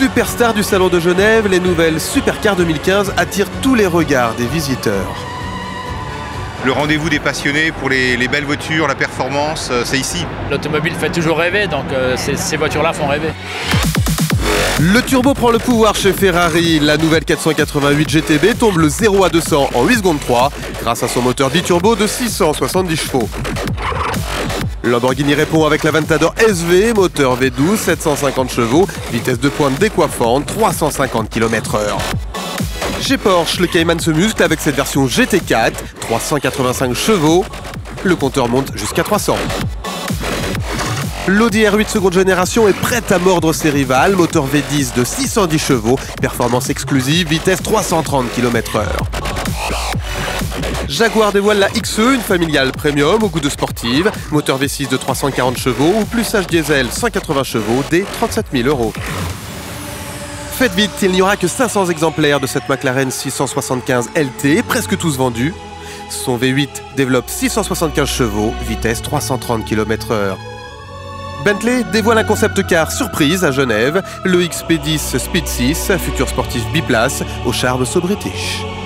Superstar du Salon de Genève, les nouvelles Supercars 2015 attirent tous les regards des visiteurs. Le rendez-vous des passionnés pour les belles voitures, la performance, c'est ici. L'automobile fait toujours rêver, donc ces voitures-là font rêver. Le turbo prend le pouvoir chez Ferrari. La nouvelle 488 GTB tombe le 0 à 200 en 8 secondes 3 grâce à son moteur biturbo de 670 chevaux. Lamborghini répond avec l'Aventador SV, moteur V12, 750 chevaux, vitesse de pointe décoiffante, 350 km/h. Chez Porsche, le Cayman se muscle avec cette version GT4, 385 chevaux. Le compteur monte jusqu'à 300. L'Audi R8 seconde génération est prête à mordre ses rivales, moteur V10 de 610 chevaux, performance exclusive, vitesse 330 km/h. Jaguar dévoile la XE, une familiale premium au goût de sportive, moteur V6 de 340 chevaux ou plus H diesel 180 chevaux dès 37 000 €. Faites vite, il n'y aura que 500 exemplaires de cette McLaren 675 LT, presque tous vendus. Son V8 développe 675 chevaux, vitesse 330 km/h. Bentley dévoile un concept car surprise à Genève, le XP10 Speed 6, futur sportif biplace au charme so british.